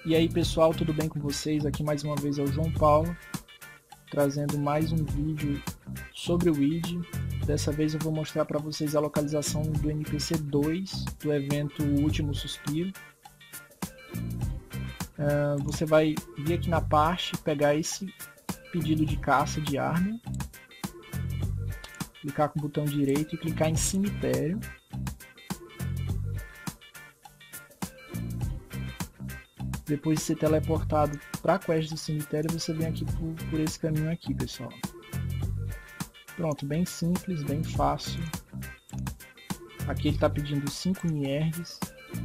E aí pessoal, tudo bem com vocês? Aqui mais uma vez é o João Paulo, trazendo mais um vídeo sobre o ID. Dessa vez eu vou mostrar para vocês a localização do NPC 2 do evento Último Suspiro. Você vai vir aqui na parte, pegar esse pedido de caça de arma, clicar com o botão direito e clicar em cemitério. Depois de ser teleportado para a quest do cemitério, você vem aqui por esse caminho aqui, pessoal. Pronto, bem simples, bem fácil. Aqui ele está pedindo 5 Nierds.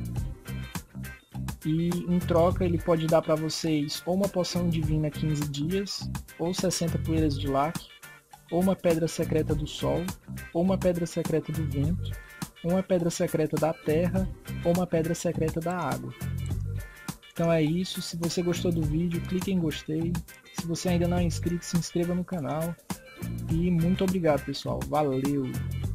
E em troca ele pode dar para vocês ou uma poção divina 15 dias, ou 60 poeiras de laque, ou uma pedra secreta do sol, ou uma pedra secreta do vento, uma pedra secreta da terra, ou uma pedra secreta da água. Então é isso, se você gostou do vídeo, clique em gostei. Se você ainda não é inscrito, se inscreva no canal. E muito obrigado, pessoal. Valeu!